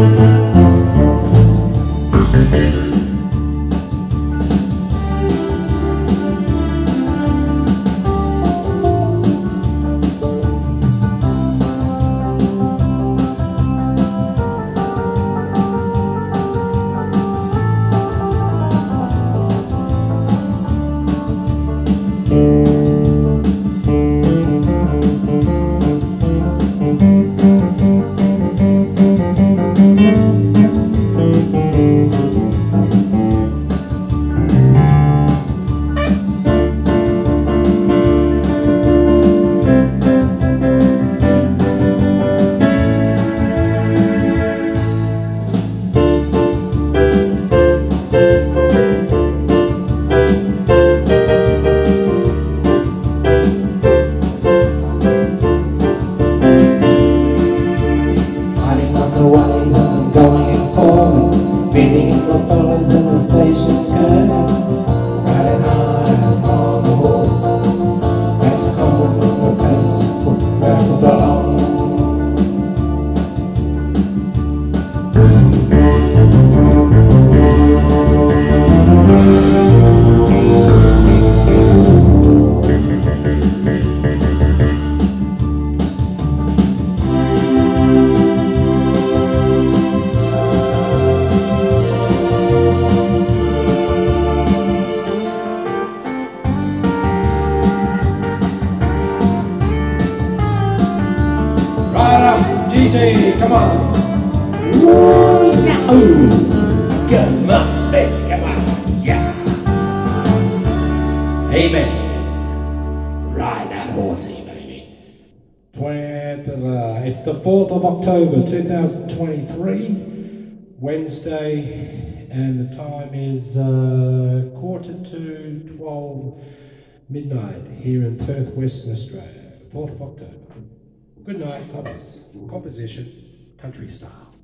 GG, come on. Ooh, yahoo. Come on, baby, come on. Yeah. Amen. Ride that horsey, baby. It's the 4th of October 2023, Wednesday, and the time is 11:45 midnight here in Perth, Western Australia, 4th of October. Good night, God bless. Composition, country style.